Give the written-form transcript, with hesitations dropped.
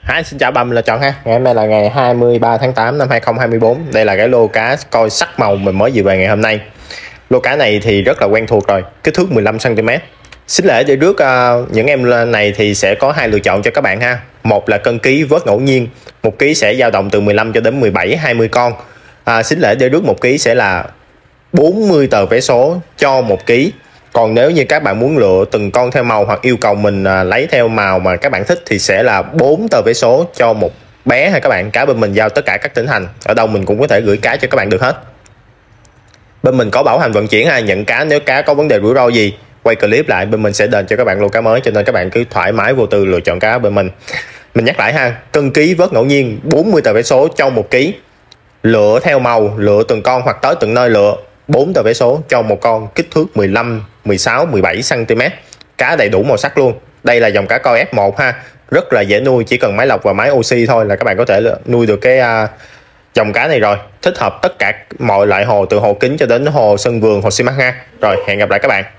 Xin chào bạn, mình là Chọn ha. Ngày hôm nay là ngày 23 tháng 8 năm 2024. Đây là cái lô cá coi sắc màu mình mới vừa về ngày hôm nay. Lô cá này thì rất là quen thuộc rồi, kích thước 15 cm. Xính lễ để rước những em này thì sẽ có hai lựa chọn cho các bạn ha. Một là cân ký vớt ngẫu nhiên, 1 kg sẽ dao động từ 15 cho đến 17 20 con. Xính lễ để rước 1 kg sẽ là 40 tờ vé số cho 1 kg. Còn nếu như các bạn muốn lựa từng con theo màu hoặc yêu cầu mình lấy theo màu mà các bạn thích thì sẽ là 4 tờ vé số cho một bé ha các bạn. Cá bên mình giao tất cả các tỉnh thành, ở đâu mình cũng có thể gửi cá cho các bạn được hết. Bên mình có bảo hành vận chuyển ha, nhận cá nếu cá có vấn đề rủi ro gì quay clip lại bên mình sẽ đền cho các bạn lô cá mới, cho nên các bạn cứ thoải mái vô tư lựa chọn cá bên mình. Mình nhắc lại ha, cân ký vớt ngẫu nhiên 40 tờ vé số cho 1 kg. Lựa theo màu, lựa từng con hoặc tới từng nơi lựa 4 tờ vé số cho một con, kích thước 15, 16, 17 cm. Cá đầy đủ màu sắc luôn. Đây là dòng cá coi F1 ha, rất là dễ nuôi, chỉ cần máy lọc và máy oxy thôi là các bạn có thể nuôi được cái dòng cá này rồi. Thích hợp tất cả mọi loại hồ, từ hồ kính cho đến hồ sân vườn, hồ xi măng ha. Rồi, hẹn gặp lại các bạn.